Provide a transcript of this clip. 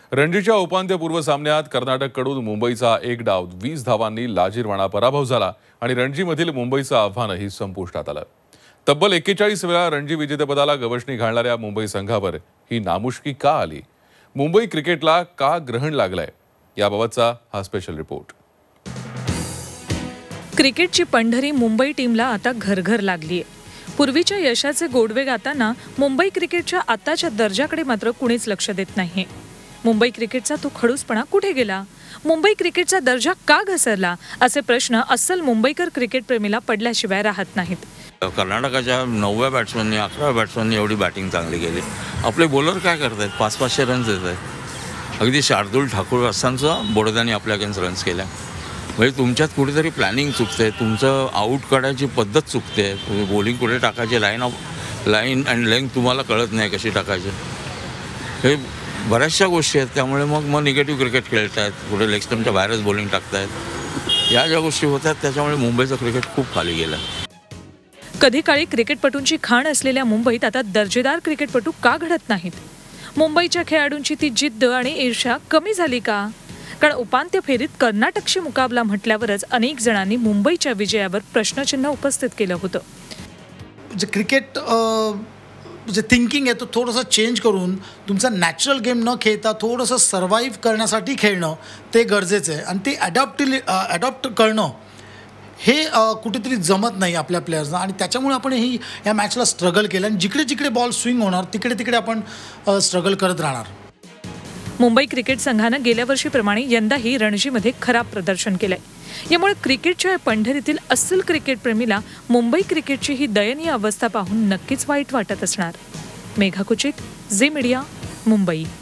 रणजीच्या उपांत्यपूर्व सामन्यात कर्नाटककडून मुंबईचा एक डाव 20 धावांनी लाजिरवाणा पराभव झाला आणि रणजीमधील मुंबईचं आव्हानही संपुष्टात आलं। तब्बल 41 वेळा रणजी विजेतेपदाला गवसणी घालणाऱ्या मुंबई संघावर ही नामुष्की का आली? मुंबई क्रिकेटला का ग्रहण लागलंय? याबाबतचा हा स्पेशल रिपोर्ट। क्रिकेटची पंढरी मुंबई टीमला आता घरघर लागलीये। पूर्वीच्या यशाचे गोडवे गाताना मुंबई क्रिकेटच्या आताच्या दर्जाकडे मात्र कुणीच लक्ष देत नाही। मुंबई क्रिकेटचा तो खडूसपणा कुठे गेला? मुंबई क्रिकेटचा दर्जा का घसरला? असे प्रश्न अस्सल मुंबईकर क्रिकेट प्रेमीला पडल्याशिवाय राहत नाहीत। कर्नाटकाच्या 9व्या बॅट्समननी 11व्या बॅट्समननी एवढी बॅटिंग चांगली केली। आपले बॉलर काय करतात? 500-500 रन्स देत आहेत। अगदी शार्दुल ठाकूर असताना बडोद्याने आपल्या अगेन्स्ट रन्स केल्या। म्हणजे तुमच्यात कुठेतरी प्लॅनिंग चुकते, तुमचं आउट काढायची पद्धत चुकते, बॉलिंग कुठे टाकायची, लाईन अँड लेंथ तुम्हाला कळत नाही कशी टाकायची। हे बऱ्याचशा गोष्टी आहेत। त्यामुळे मग निगेटिव्ह क्रिकेट खेळतायत, कुठे लेग स्टंपच्या बाहेरच बॉलिंग टाकतायत। या ज्या गोष्टी होतात त्याच्यामुळे मुंबईचं क्रिकेट खूप खाली गेलं। कधी काळी क्रिकेटपटूंची खाण असलेल्या मुंबईत आता दर्जेदार क्रिकेटपटू का घडत नाहीत? मुंबईच्या खेळाडूंची ती जिद्द आणि ईर्ष्या कमी झाली का? कारण उपांत्य फेरीत कर्नाटकशी मुकाबला म्हटल्यावरच अनेक जणांनी मुंबईच्या विजयावर प्रश्नचिन्ह उपस्थित केलं होतं। जे क्रिकेट जे थिंकिंग आहे तो थोडंसं चेंज करून तुमचा नॅचरल गेम न खेळता थोडंसं सर्वाईव्ह करण्यासाठी खेळणं ते गरजेचं आहे आणि ते अडॉप्ट करणं हे कुठेतरी जमत नाही आपल्या प्लेयर्सना आणि त्याच्यामुळे आपण या मॅचला स्ट्रगल केलं आणि जिकडे जिकडे बॉल स्विंग होणार तिकडे तिकडे आपण स्ट्रगल करत राहणार। मुंबई क्रिकेट संघानं गेल्या वर्षीप्रमाणे यंदाही रणजीमध्ये खराब प्रदर्शन केलंय। यामुळे क्रिकेटच्या पंढरीतील अस्सल क्रिकेट प्रेमीला मुंबई क्रिकेटची ही दयनीय अवस्था पाहून नक्कीच वाईट वाटत असणार। मेघा कुचिक, झी मीडिया, मुंबई।